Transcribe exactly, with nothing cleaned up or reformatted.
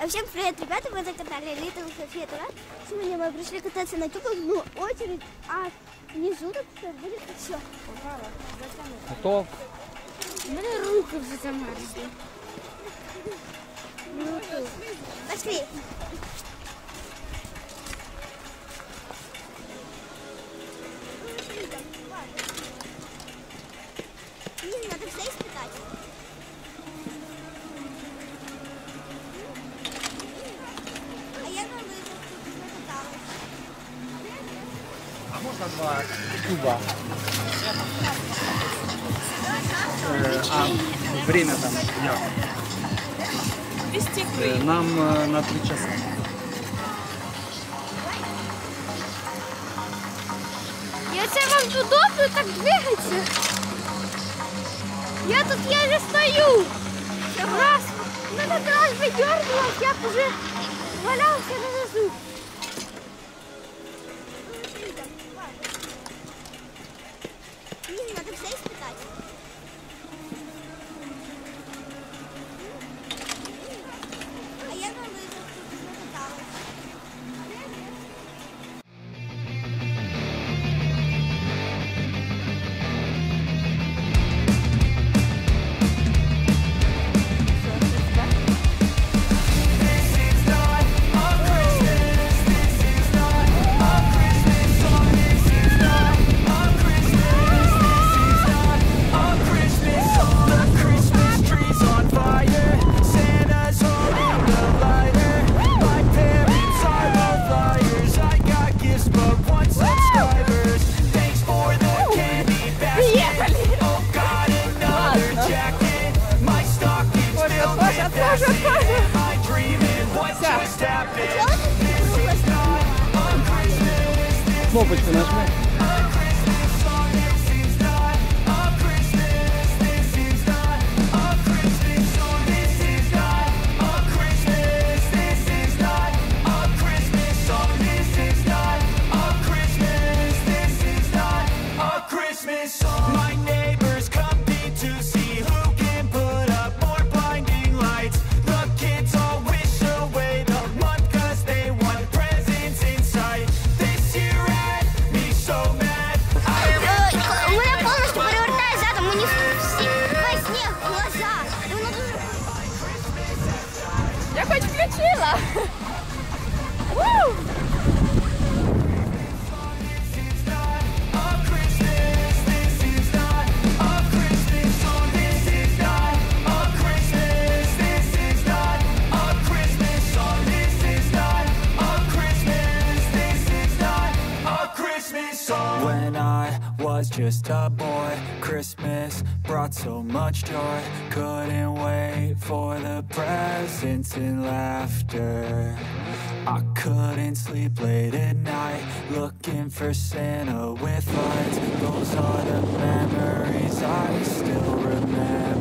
Всем привет, ребята, вы на канале Видео, которое. Сегодня мы пришли кататься на тюбах, ну, очередь, а внизу так все будет все. Готов? У меня руки уже замерзли. Ну, пошли. Не, надо все испытать. А можно два тюба? Э, а время там? Я. Э, нам э, на три часа. Если вам удобно, так двигаться. Я тут еле стою. Раз, на этот раз выдернулась, я уже валялся на носу. Надо все испытать. А я думаю, кнопочку нажми. When I was just a boy, Christmas brought so much joy. Couldn't wait for the presents and laughter. I couldn't sleep late at night, looking for Santa with lights. Those are the memories I still remember.